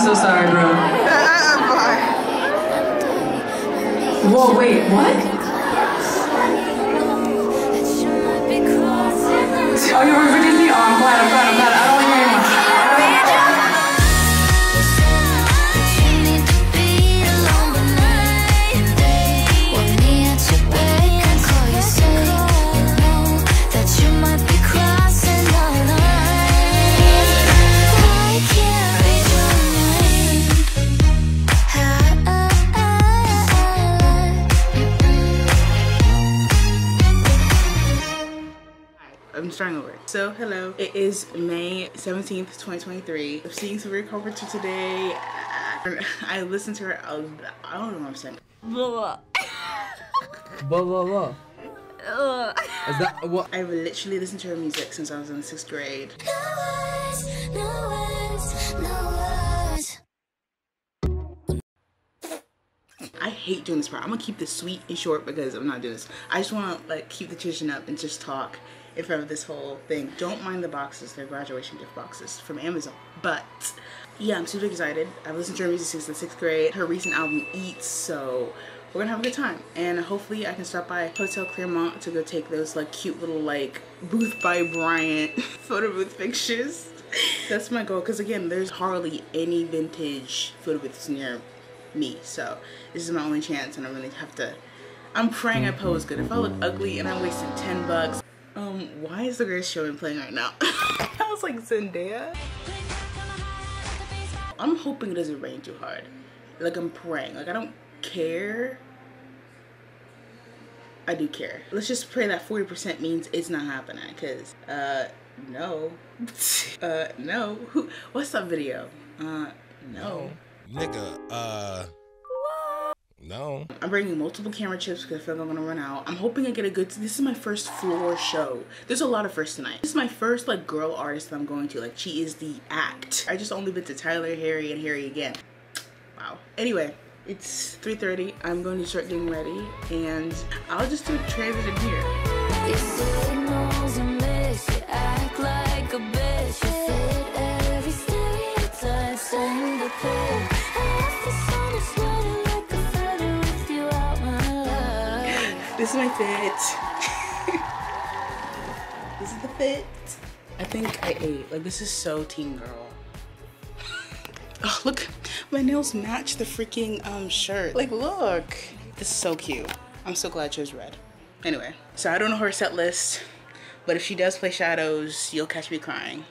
so sorry, bro. Bye. Whoa, wait, what? Oh, you were Disney? Oh, I'm glad. I don't want to hear anymore. I'm starting over. So, hello. It is May 17th, 2023. I'm seeing Sabrina Carpenter today. I listened to her. I don't know what I'm saying. Blah blah. Is that what? I've literally listened to her music since I was in 6th grade. I hate doing this part. I'm gonna keep this sweet and short because I'm not doing this. I just wanna like keep the tension up and just talk in front of this whole thing. Don't mind the boxes, they're graduation gift boxes from Amazon. But yeah, I'm super excited. I've listened to her music since the 6th grade. Her recent album Eats, so we're gonna have a good time. And hopefully I can stop by Hotel Clermont to go take those like cute little like Booth by Bryant photo booth pictures. That's my goal, because again, there's hardly any vintage photo booths near me, so this is my only chance, and I really have to. I'm praying I pose good. If I look ugly and I wasted $10, why is the greatest showman playing right now? I was like, Zendaya. I'm hoping it doesn't rain too hard. Like, I'm praying. Like, I don't care. I do care. Let's just pray that 40% means it's not happening, because no. No. What's that video? No. Nigga, no. I'm bringing multiple camera chips because I feel like I'm gonna run out. I'm hoping I get a good, this is my first floor show. There's a lot of firsts tonight. This is my first like girl artist that I'm going to. Like, she is the act. I just only been to Tyler, Harry, and Harry again. Wow. Anyway, it's 3:30. I'm going to start getting ready, and I'll just do a transition here. You signals a miss, you act like a bitch, you fit every stereotype, send the pill. This is my fit. This is the fit. I think I ate. Like, this is so teen girl. Oh, look. My nails match the freaking shirt. Like, look. This is so cute. I'm so glad I chose red. Anyway, so I don't know her set list, but if she does play Shadows, you'll catch me crying.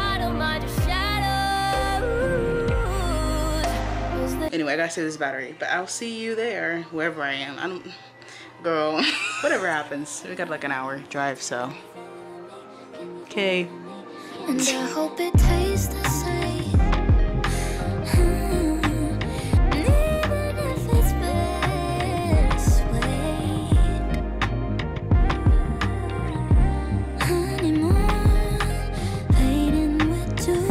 Anyway, I gotta save this battery, but I'll see you there, wherever I am. I don't... Girl, whatever happens. We got like an hour drive, so. Okay. And I hope it tastes the same. Even if it's bittersweet. Honeymoon, fading with two.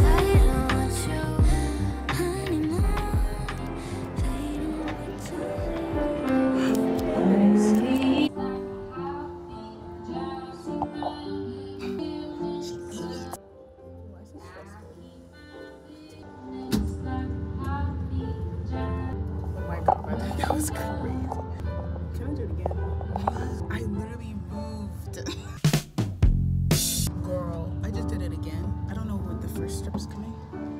Honeymoon, fading with two. That was crazy. Can I do it again? I literally moved. Girl, I just did it again. I don't know when the first strip is coming.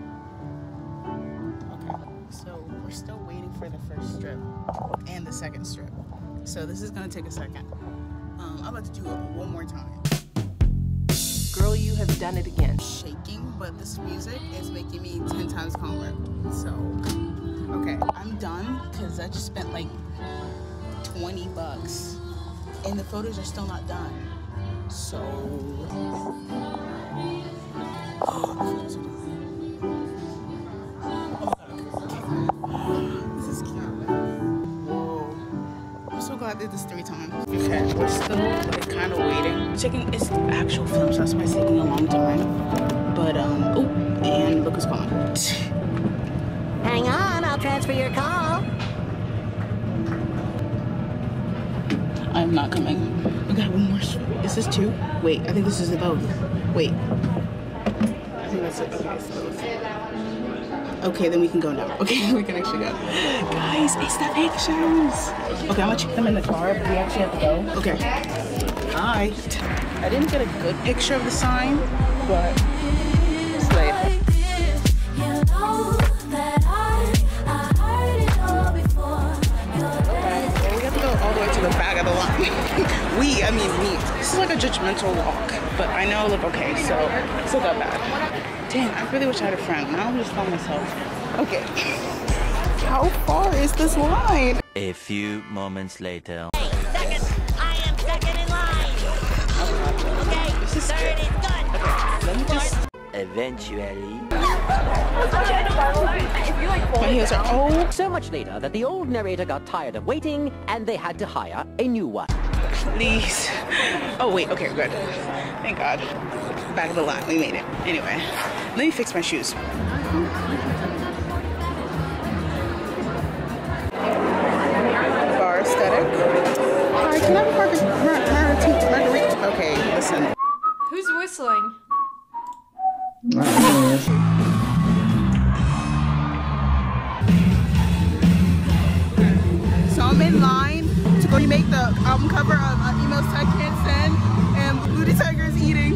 Okay, so we're still waiting for the first strip and the second strip. So this is gonna take a second. I'm about to do it one more time. Girl, you have done it again. Shaking, but this music is making me 10 times calmer. So, okay, I'm done because I just spent like $20 and the photos are still not done. So, oh, the photos are done. This is cute. Whoa. I'm so glad I did this 3 times. Okay, we're still like kind of waiting. Checking, it's actual film, so that's why it's taking a long time. But, oh, and look who's calling. Hang on, I'll transfer your call. I'm not coming. We got one more. Is this 2? Wait, I think this is both. Wait. I think Okay, then we can go now. Okay, we can actually go. Guys, it's the pictures. Okay, I'm gonna check them in the car, but we actually have to go. Okay. Hi. I didn't get a good picture of the sign, but it's late. All the way to the back of the line. I mean me. This is like a judgmental walk, but I know I look okay, so it's not that bad. Dang, I really wish I had a friend. Now I'm just by myself. Okay. How far is this line? A few moments later. Hey, second. I am second in line. Okay, This is third is good. Okay, let me just... Eventually. My heels are... Oh, So much later that the old narrator got tired of waiting and they had to hire a new one. please. Oh, wait. Okay, good. Thank God. Back of the line. We made it. Anyway, let me fix my shoes. Bar aesthetic. Hi, can I have a margarita? Okay, listen. Who's whistling? So I'm in line to go remake the album cover of Emails I Can't Send, and Blue Detiger is eating.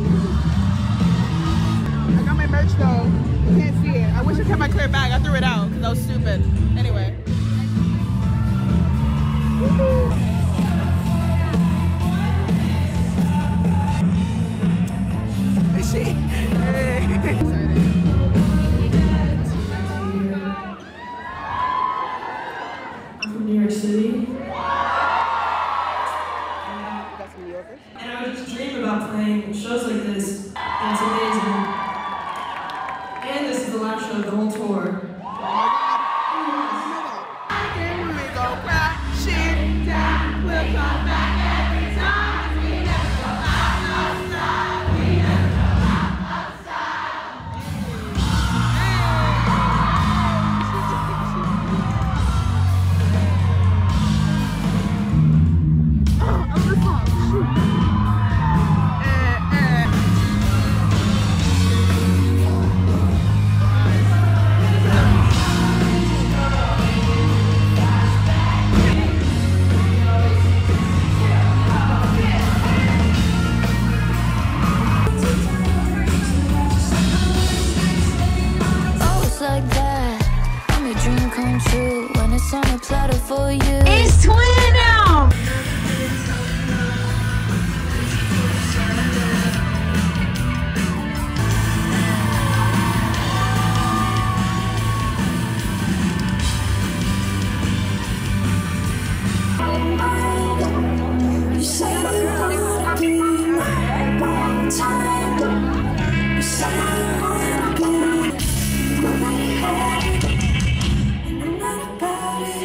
I got my merch though. You can't see it. I wish I kept my clear bag. I threw it out because I was stupid. Anyway. Is she? Hey. New York City. And I would just dream about playing shows like this, and it's amazing. And this is the last show of the whole tour. Here we go, crashing down. We'll come back every time. We never go outside. We never go outside. For you. It's twin now! You said you wanna be one time. You said you wanna be nobody had it, and I'm not about it.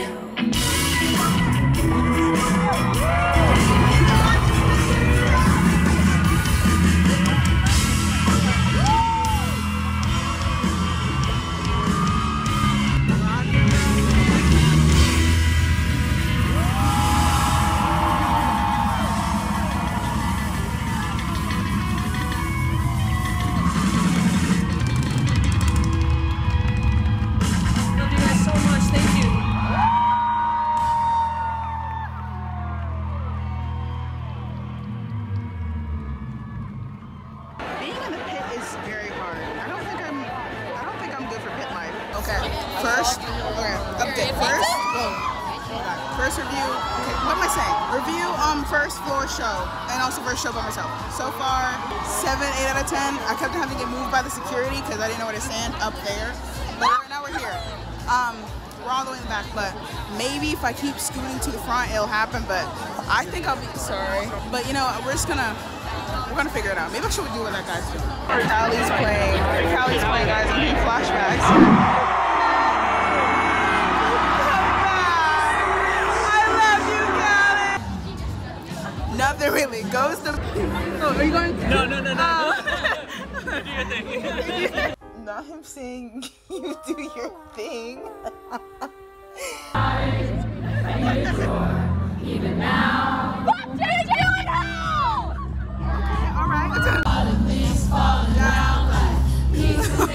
First review, okay, what am I saying? Review first floor show, and also first show by myself. So far, 7, 8 out of 10. I kept having to get moved by the security because I didn't know where to stand up there. But right now we're here. We're all the way in the back, but maybe if I keep scooting to the front, it'll happen, but I think I'll be sorry. But you know, we're gonna figure it out. Maybe I should do what that guy's doing. Callie's playing, guys. I'm doing flashbacks. Nothing really goes to. Oh, are you going? No. Do your thing. Not him saying you do your thing. Even now. What do you do now? Okay, all right. Falling down like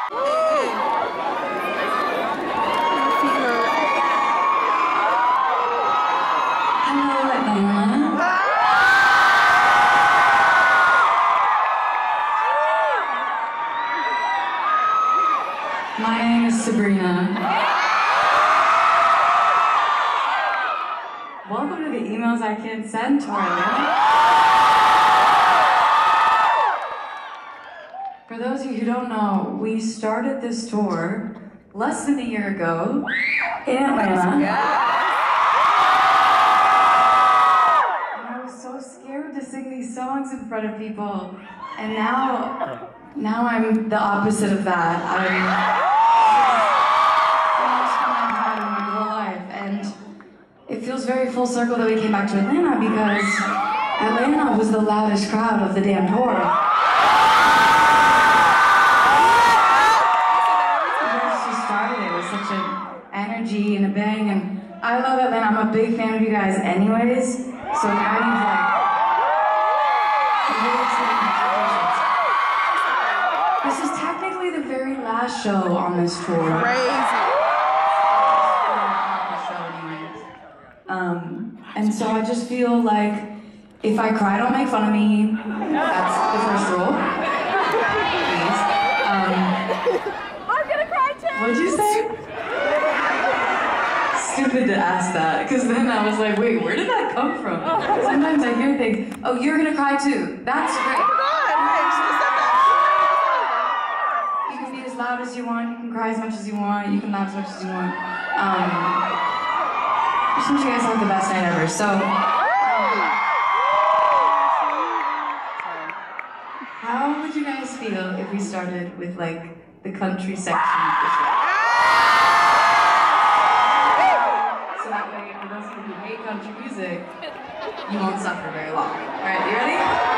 Hello, Atlanta. My name is Sabrina. Welcome to the emails I can't send to Atlanta. For those of you who don't know, we started this tour less than a year ago in Atlanta. To sing these songs in front of people, and now I'm the opposite of that. I'm the most fun I've had in my whole life, and it feels very full circle that we came back to Atlanta because Atlanta was the loudest crowd of the damn tour. It just started. It was such an energy and a bang, and I love Atlanta. I'm a big fan of you guys, anyways. So now I need to This is technically the very last show on this tour. Crazy. And so I just feel like if I cry, don't make fun of me. That's the first rule. Please. I'm gonna cry too! What'd you say? Stupid to ask that, because then I was like, wait, where did that come from? Sometimes I hear things, oh, you're gonna cry too. That's great. You can be as loud as you want, you can cry as much as you want, you can laugh as much as you want. I just want you guys to have the best night ever. So, how would you guys feel if we started with like the country section of the show? So that way, for those of you who hate country music, you won't suffer very long. All right, you ready?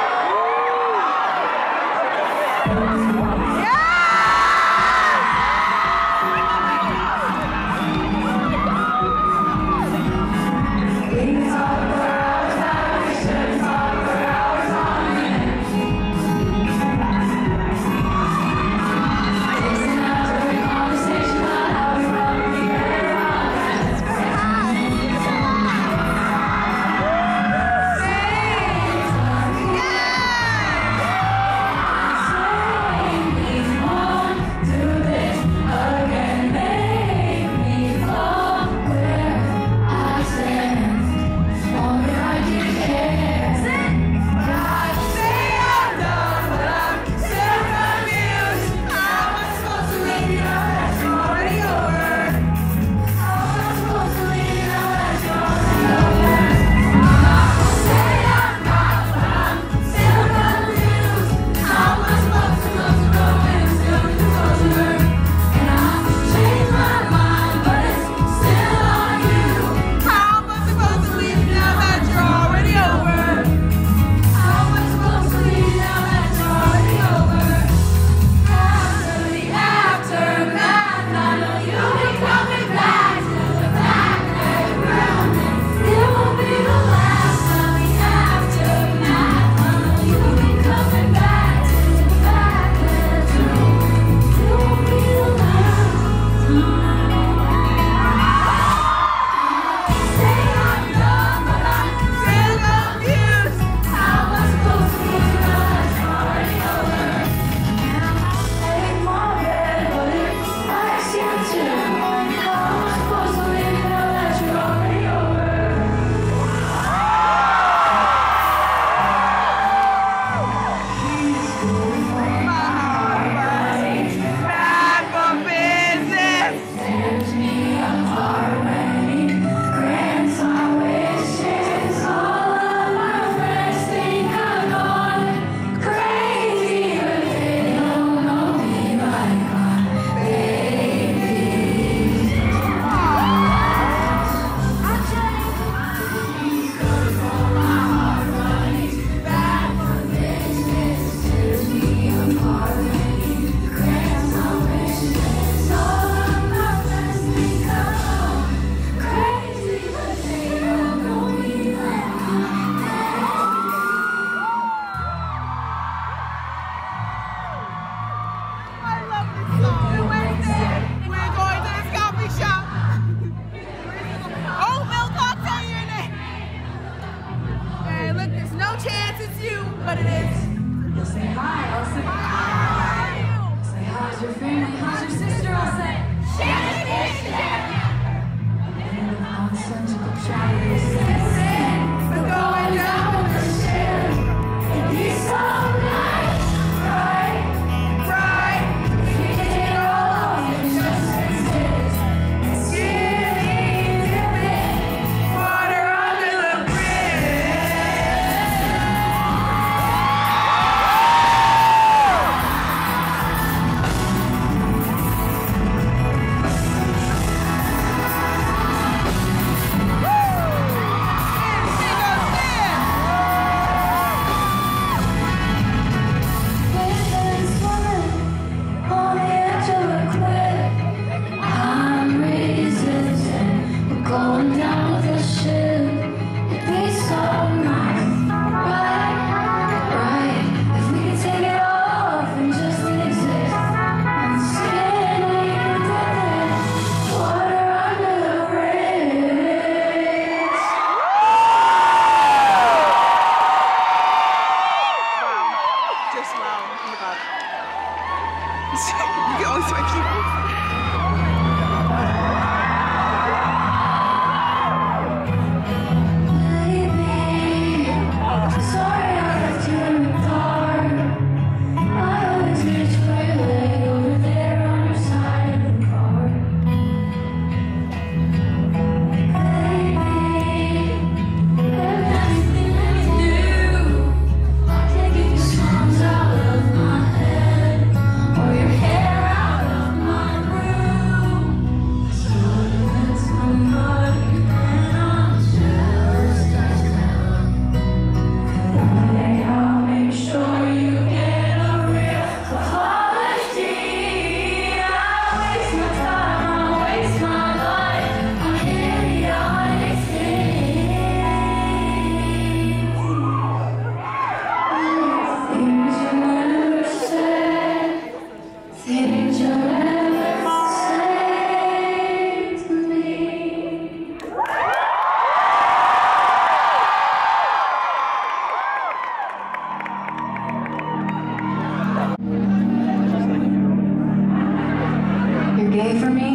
yay for me?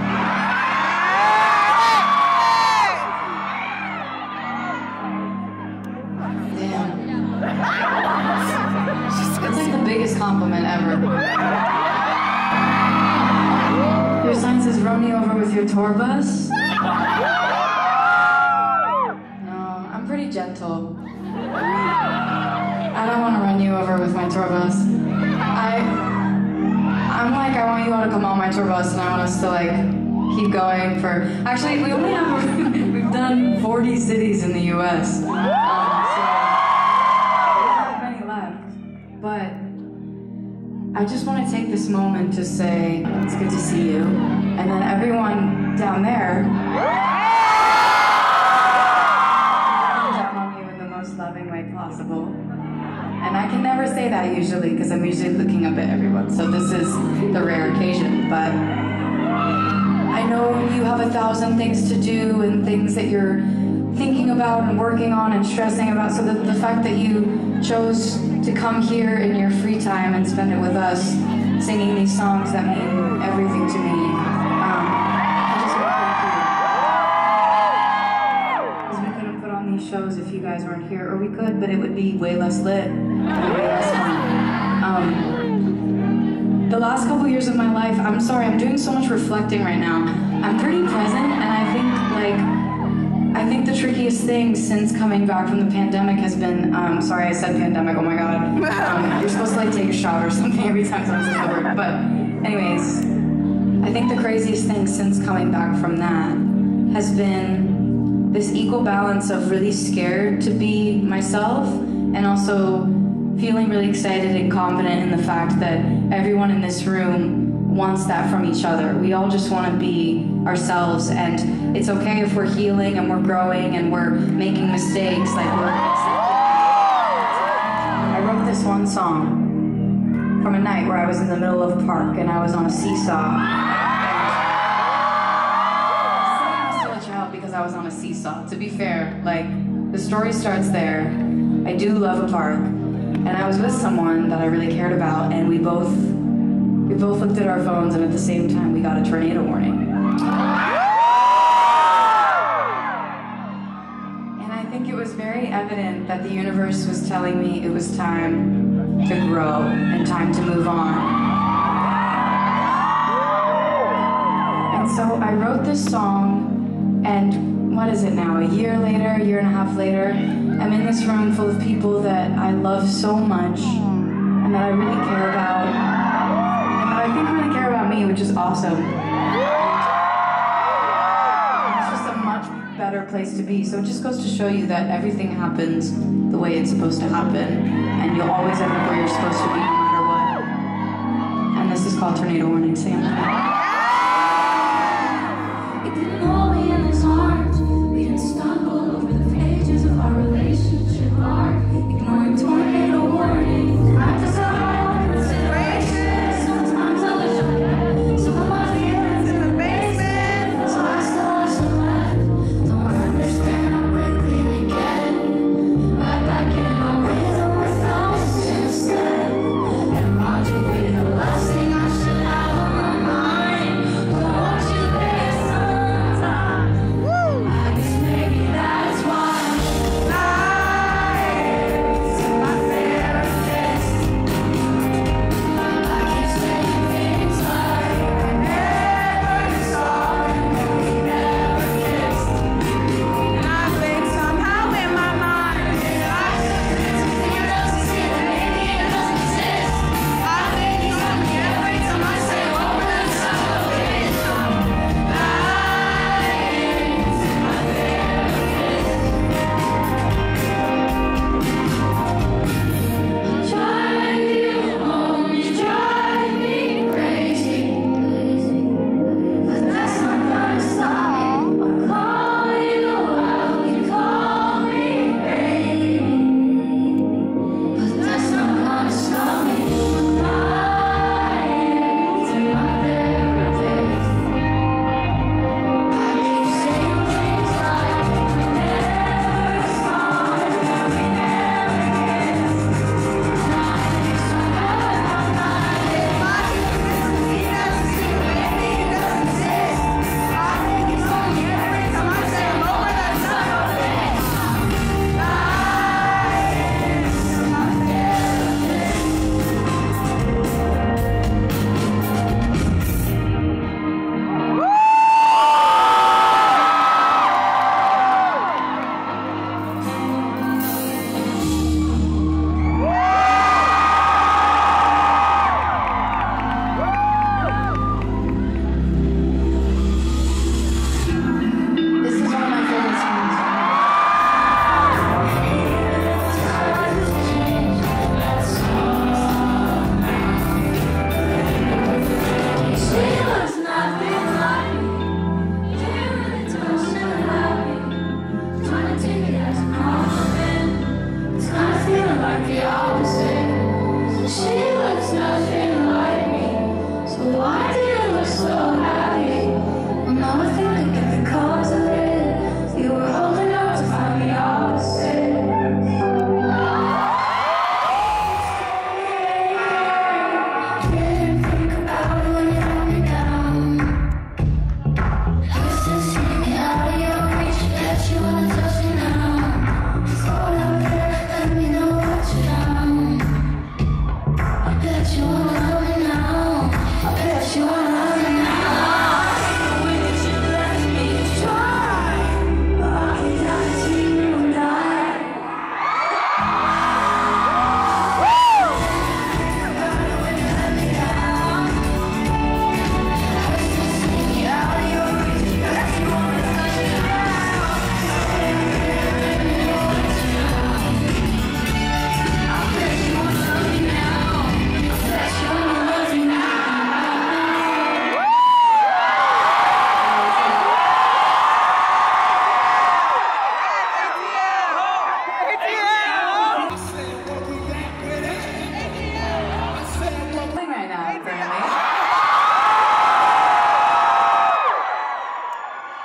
Damn. That's like the biggest compliment ever. Your sign says, run me over with your tour bus? No, I'm pretty gentle. I don't want to run you over with my tour bus. I'm like, I want you all to come on my tour bus and I want us to like keep going for, actually we only have, we've done 40 cities in the US. So we don't have many left. But I just want to take this moment to say, it's good to see you. And then everyone down there, down on you in the most loving way possible. And I can never say that usually, because I'm usually looking up at everyone. So this is the rare occasion, but I know you have 1,000 things to do and things that you're thinking about and working on and stressing about. So the fact that you chose to come here in your free time and spend it with us, singing these songs that mean everything to me. I just want to thank you. Because we couldn't put on these shows if you guys weren't here, or we could, but it would be way less lit. Way less fun. The last couple years of my life, I'm sorry, I'm doing so much reflecting right now. I'm pretty present, and I think the trickiest thing since coming back from the pandemic has been, sorry I said pandemic, oh my god. You're supposed to like take a shot or something every time someone says the word. But anyways, I think the craziest thing since coming back from that has been this equal balance of really scared to be myself and also feeling really excited and confident in the fact that everyone in this room wants that from each other. We all just want to be ourselves, and it's okay if we're healing and we're growing and we're making mistakes. Like I wrote this one song from a night where I was in the middle of a park and I was on a seesaw. I'm still a child because I was on a seesaw. To be fair, like the story starts there. I do love a park. And I was with someone that I really cared about, and we both looked at our phones, and at the same time we got a tornado warning. And I think it was very evident that the universe was telling me it was time to grow and time to move on. And so I wrote this song, and what is it now, a year later, a year and a half later, I'm in this room full of people that I love so much and that I really care about, and that I think really care about me, which is awesome. And it's just a much better place to be. So it just goes to show you that everything happens the way it's supposed to happen, and you'll always end up where you're supposed to be no matter what. And this is called Tornado Warning. Sing it. It didn't hold me in his arms. We didn't stumble over the pages of our relationship art, ignoring tornado warnings. Practice our own consideration. Sometimes I wish I had some of my feelings in the basement, so I still have some left. Don't understand how quickly we get right back in our rhythm without instead. And logic be the last thing I should have on my mind.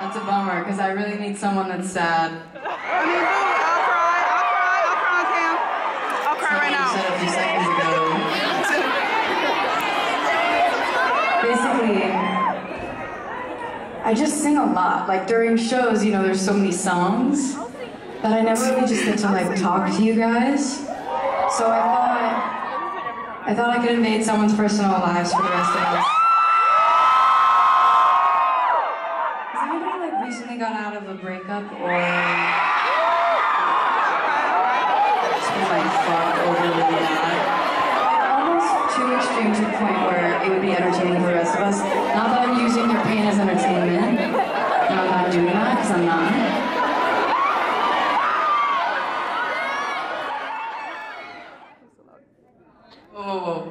That's a bummer, because I really need someone that's sad. I mean, I'll cry on cam. I'll cry right now. Said a few seconds ago. Basically, I just sing a lot. Like during shows, you know, there's so many songs that I never really just get to like talk to you guys. So I thought I could invade someone's personal lives for the rest of us. Has anybody like recently got out of a breakup or just been like fucked over really bad? Almost too extreme to the point where it would be entertaining for the rest of us. Not that I'm using your pain as entertainment. No, I'm not doing that because I'm not. Whoa.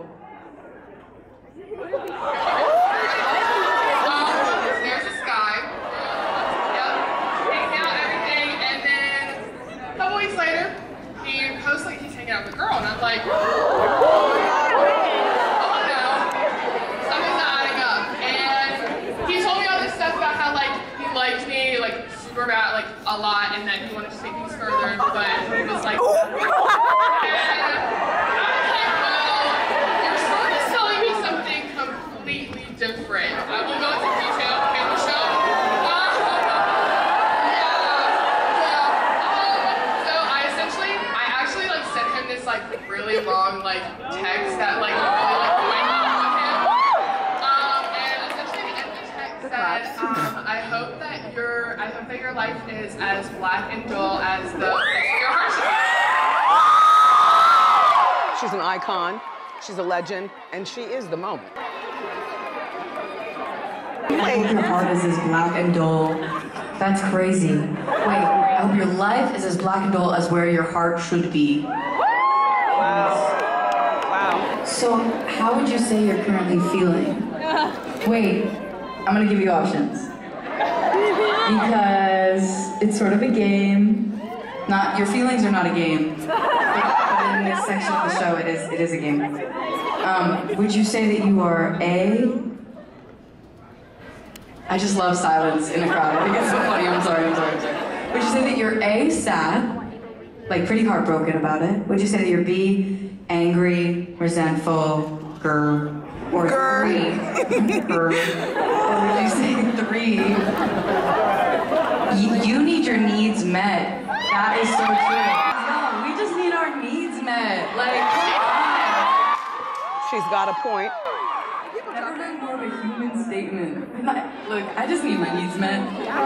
There's this guy. Yep. Hanging out and everything, and then a couple weeks later, he posts like he's hanging out with a girl, and I'm like, oh no, something's not adding up. And he told me all this stuff about how like he liked me like super bad, like a lot, and that he wanted to take things further, but he was like. Different. I will go into detail in the show. So I actually like sent him this like really long like text that like really like went on with him. And essentially the end of the text said, I hope that your life is as black and dull as your heart should be. She's an icon, she's a legend, and she is the moment. I hope your heart is as black and dull. That's crazy. Wait, I hope your life is as black and dull as where your heart should be. Wow. So, how would you say you're currently feeling? Wait, I'm gonna give you options. Because it's sort of a game. Not, your feelings are not a game. But in this section of the show, it is a game. Would you say that you are A? I just love silence in a crowd. I think it's so funny. I'm sorry. Would you say that you're A, sad, like pretty heartbroken about it? Would you say that you're B, angry, resentful, or 3? Or would you say 3? You need your needs met. That is so true. No, we just need our needs met. Like, come on. She's got a point. Never been more of a human statement. Look, I just need my needs met.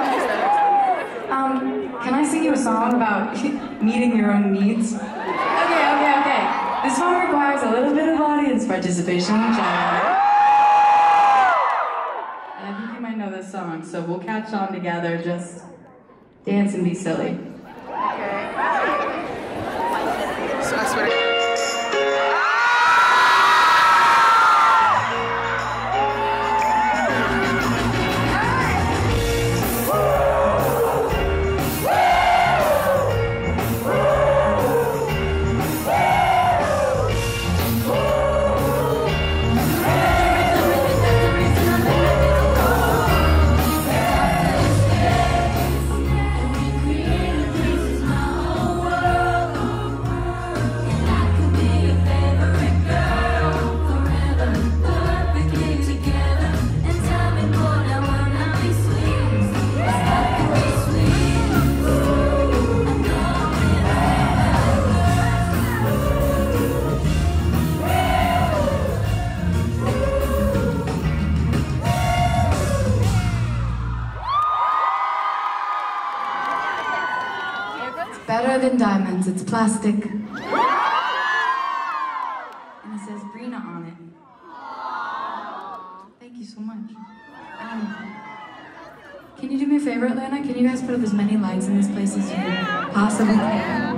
Can I sing you a song about meeting your own needs? Okay. This one requires a little bit of audience participation, which I like. And I think you might know this song, so we'll catch on together, just dance and be silly. Okay. So I swear. Better than diamonds, it's plastic. And it says Brina on it. Thank you so much. Can you do me a favor, Atlanta? Can you guys put up as many lights in this place as you possibly can?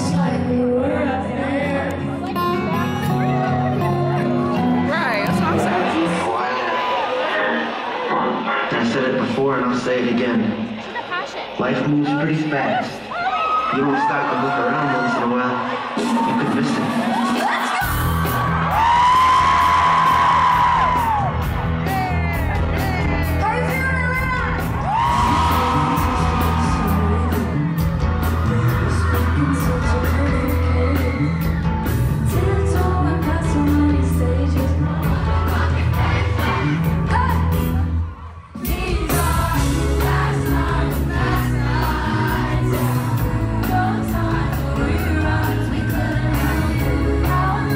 Right, that's what I'm saying. and I'll say it again. Life moves pretty fast. You don't stop and look around once in a while, you could miss it. Don't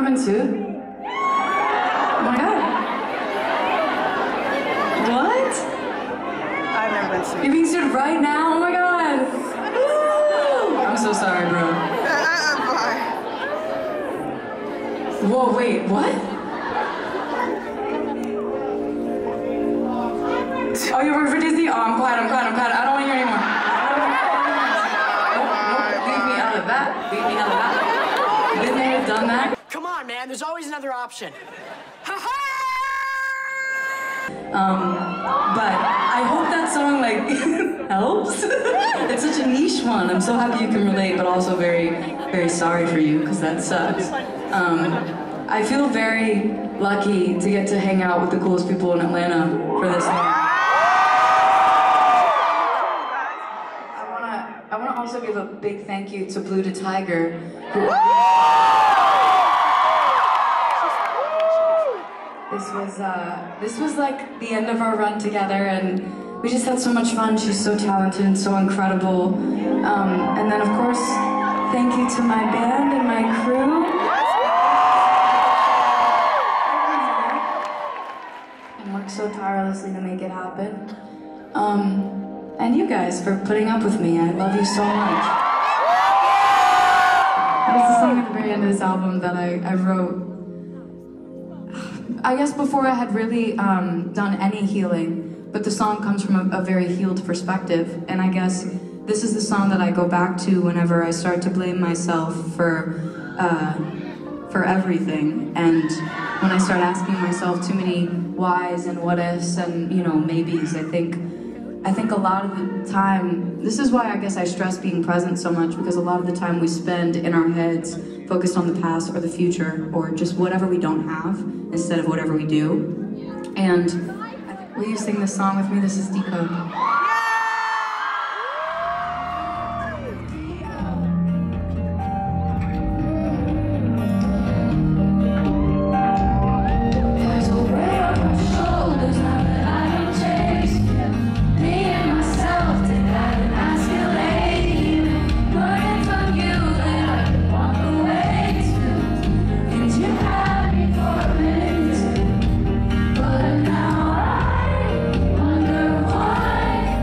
been sued? Oh my god. What? I've never been sued. You're being sued right now? Oh my god. Woo! I'm so sorry, bro. Bye. Whoa, wait, what? Oh, you work for Disney? Oh, I'm glad. I don't want to hear anymore. Nope, leave me out of that. Didn't they have done that? Come on, man. There's always another option. But I hope that song, like, helps. It's such a niche one. I'm so happy you can relate, but also very, very sorry for you, because that sucks. I feel very lucky to get to hang out with the coolest people in Atlanta for this long. I wanna also give a big thank you to Blue Detiger, who This was like the end of our run together, and we just had so much fun. She's so talented and so incredible. And then, of course, thank you to my band and my crew. And worked so tirelessly to make it happen. And you guys for putting up with me. I love you so much. There's a song at the very end of this album that I wrote. I guess before I had really done any healing, but the song comes from a very healed perspective, and I guess this is the song that I go back to whenever I start to blame myself for everything, and when I start asking myself too many whys and what ifs and, you know, maybes. I think a lot of the time, this is why I guess I stress being present so much, because a lot of the time we spend in our heads focused on the past or the future or just whatever we don't have instead of whatever we do. And will you sing this song with me? This is Decode. But now I wonder why.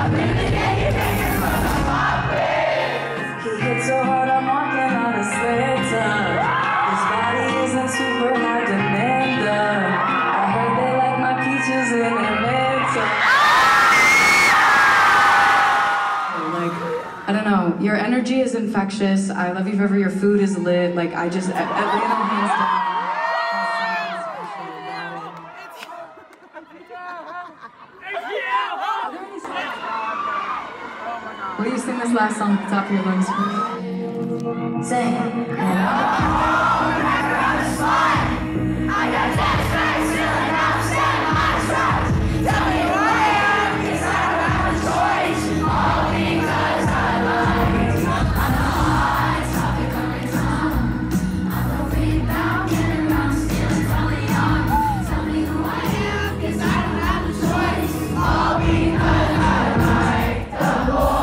He hit so hard I'm walking on a slater. His body isn't super high demand. I heard they like my peaches in Atlanta. Like, I don't know, your energy is infectious. I love you forever, your food is lit. Like, I just, Atlanta hands down. Will you sing this last song at the top of your lungs, please? Sing. I got that face feeling I'm standing on my tracks. Tell me who I am, 'cause I don't have a choice. All because I love you. I'm the hot topic on my tongue. I'm the rebound, getting around, stealing from the young. Tell me who I am, 'cause I don't have a choice. All because I like the boy.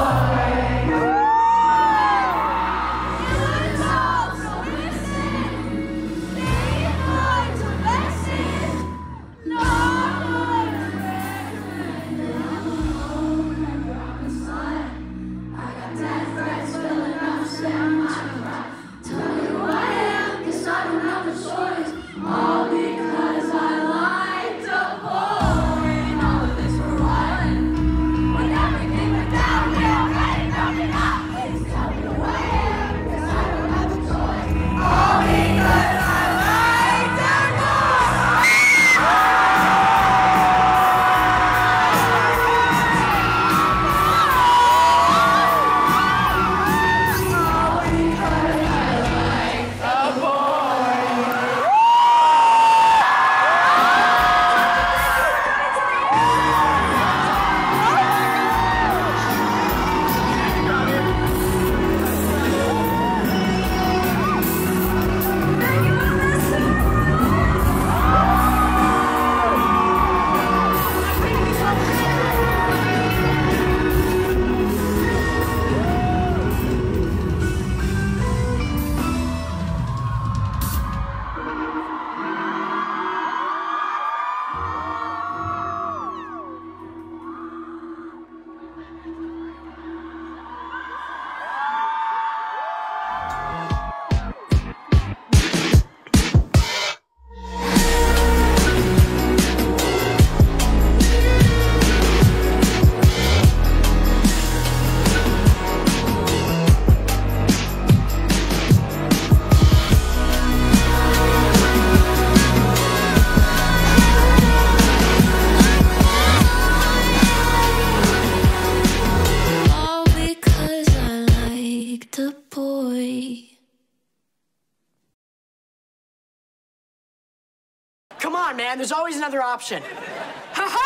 Come on, man, there's always another option. Ha-ha!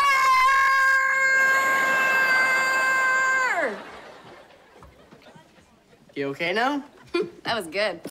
You okay now? That was good.